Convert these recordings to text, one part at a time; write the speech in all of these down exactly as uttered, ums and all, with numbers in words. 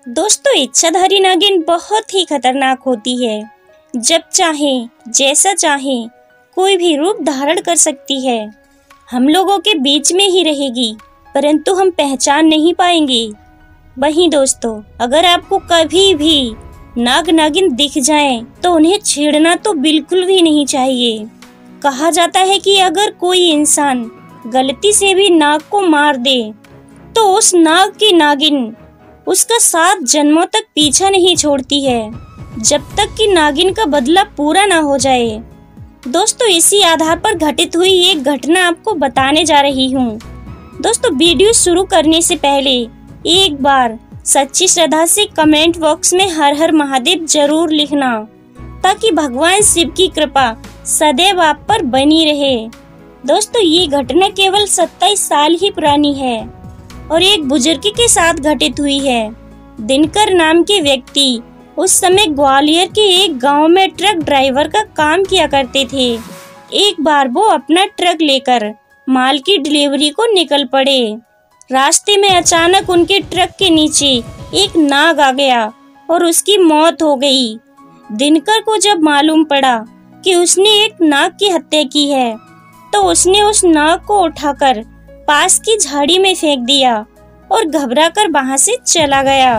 दोस्तों, इच्छाधारी नागिन बहुत ही खतरनाक होती है। जब चाहे जैसा चाहे कोई भी रूप धारण कर सकती है। हम लोगों के बीच में ही रहेगी, परंतु हम पहचान नहीं पाएंगे। वहीं दोस्तों, अगर आपको कभी भी नाग नागिन दिख जाए तो उन्हें छेड़ना तो बिल्कुल भी नहीं चाहिए। कहा जाता है कि अगर कोई इंसान गलती से भी नाग को मार दे तो उस नाग की नागिन उसका सात जन्मों तक पीछा नहीं छोड़ती है, जब तक कि नागिन का बदला पूरा ना हो जाए। दोस्तों, इसी आधार पर घटित हुई एक घटना आपको बताने जा रही हूँ। दोस्तों, वीडियो शुरू करने से पहले एक बार सच्ची श्रद्धा से कमेंट बॉक्स में हर हर महादेव जरूर लिखना, ताकि भगवान शिव की कृपा सदैव आप पर बनी रहे। दोस्तों, ये घटना केवल सत्ताईस साल ही पुरानी है और एक बुजुर्ग के साथ घटित हुई है। दिनकर नाम के व्यक्ति उस समय ग्वालियर के एक गांव में ट्रक ड्राइवर का काम किया करते थे। एक बार वो अपना ट्रक लेकर माल की डिलीवरी को निकल पड़े। रास्ते में अचानक उनके ट्रक के नीचे एक नाग आ गया और उसकी मौत हो गई। दिनकर को जब मालूम पड़ा कि उसने एक नाग की हत्या की है, तो उसने उस नाग को उठाकर पास की झाड़ी में फेंक दिया और घबराकर वहां से चला गया।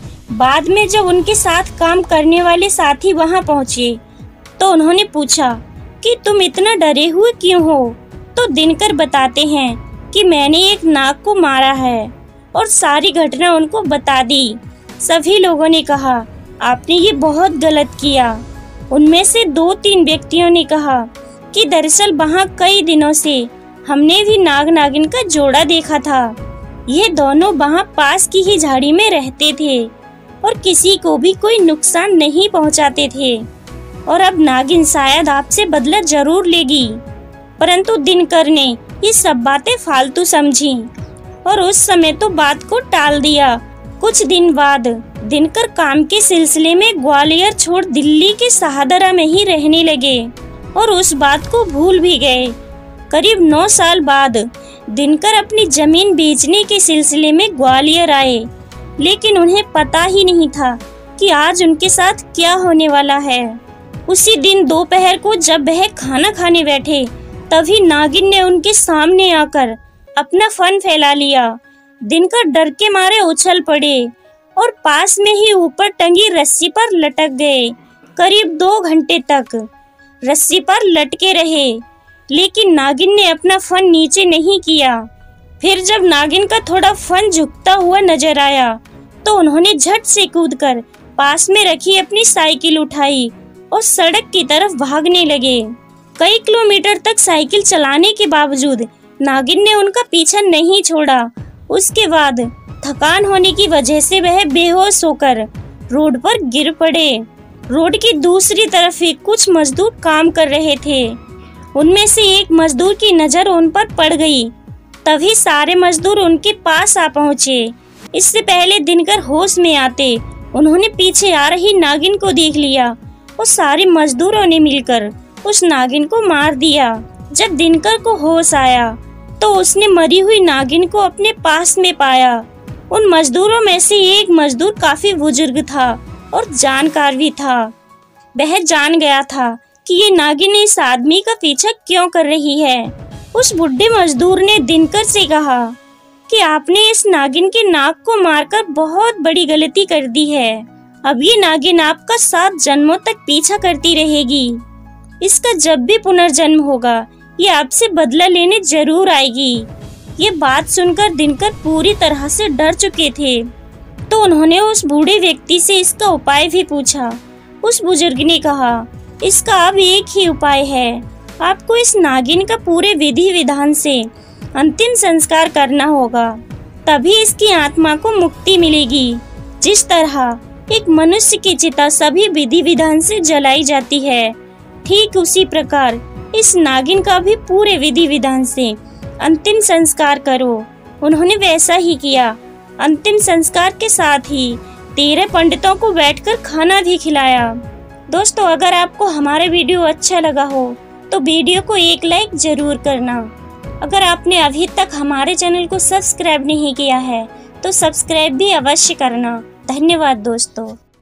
बाद में जब उनके साथ काम करने वाले साथी वहां पहुंचे तो उन्होंने पूछा कि तुम इतना डरे हुए क्यों हो? तो दिनकर बताते हैं कि मैंने एक नाग को मारा है और सारी घटना उनको बता दी। सभी लोगों ने कहा, आपने ये बहुत गलत किया। उनमें से दो तीन व्यक्तियों ने कहा कि दरअसल वहाँ कई दिनों से हमने भी नाग नागिन का जोड़ा देखा था। ये दोनों वहाँ पास की ही झाड़ी में रहते थे और किसी को भी कोई नुकसान नहीं पहुँचाते थे, और अब नागिन शायद आपसे बदला जरूर लेगी। परंतु दिनकर ने ये सब बातें फालतू समझी और उस समय तो बात को टाल दिया। कुछ दिन बाद दिनकर काम के सिलसिले में ग्वालियर छोड़ दिल्ली के शाहदरा में ही रहने लगे और उस बात को भूल भी गए। करीब नौ साल बाद दिनकर अपनी जमीन बेचने के सिलसिले में ग्वालियर आए, लेकिन उन्हें पता ही नहीं था कि आज उनके साथ क्या होने वाला है। उसी दिन दोपहर को जब वह खाना खाने बैठे, तभी नागिन ने उनके सामने आकर अपना फन फैला लिया। दिनकर डर के मारे उछल पड़े और पास में ही ऊपर टंगी रस्सी पर लटक गए। करीब दो घंटे तक रस्सी पर लटके रहे, लेकिन नागिन ने अपना फन नीचे नहीं किया। फिर जब नागिन का थोड़ा फन झुकता हुआ नजर आया तो उन्होंने झट से कूदकर पास में रखी अपनी साइकिल उठाई और सड़क की तरफ भागने लगे। कई किलोमीटर तक साइकिल चलाने के बावजूद नागिन ने उनका पीछा नहीं छोड़ा। उसके बाद थकान होने की वजह से वह बेहोश होकर रोड पर गिर पड़े। रोड की दूसरी तरफ ही कुछ मजदूर काम कर रहे थे। उनमें से एक मजदूर की नजर उन पर पड़ गई। तभी सारे मजदूर उनके पास आ पहुँचे। इससे पहले दिनकर होश में आते उन्होंने पीछे आ रही नागिन को देख लिया और सारे मजदूरों ने मिलकर उस नागिन को मार दिया। जब दिनकर को होश आया तो उसने मरी हुई नागिन को अपने पास में पाया। उन मजदूरों में से एक मजदूर काफी बुजुर्ग था और जानकार भी था। वह जान गया था कि ये नागिन इस आदमी का पीछा क्यों कर रही है। उस बुढ़े मजदूर ने दिनकर से कहा कि आपने इस नागिन के नाक को मारकर बहुत बड़ी गलती कर दी है। अब ये नागिन आपका सात जन्मों तक पीछा करती रहेगी। इसका जब भी पुनर्जन्म होगा ये आपसे बदला लेने जरूर आएगी। ये बात सुनकर दिनकर पूरी तरह से डर चुके थे, तो उन्होंने उस बूढ़े व्यक्ति से इसका उपाय भी पूछा। उस बुजुर्ग ने कहा, इसका अब एक ही उपाय है, आपको इस नागिन का पूरे विधि विधान से अंतिम संस्कार करना होगा, तभी इसकी आत्मा को मुक्ति मिलेगी। जिस तरह एक मनुष्य की चिता सभी विधि विधान से जलाई जाती है, ठीक उसी प्रकार इस नागिन का भी पूरे विधि विधान से अंतिम संस्कार करो। उन्होंने वैसा ही किया। अंतिम संस्कार के साथ ही तेरह पंडितों को बैठकर खाना भी खिलाया। दोस्तों, अगर आपको हमारा वीडियो अच्छा लगा हो तो वीडियो को एक लाइक जरूर करना। अगर आपने अभी तक हमारे चैनल को सब्सक्राइब नहीं किया है तो सब्सक्राइब भी अवश्य करना धन्यवाद दोस्तों।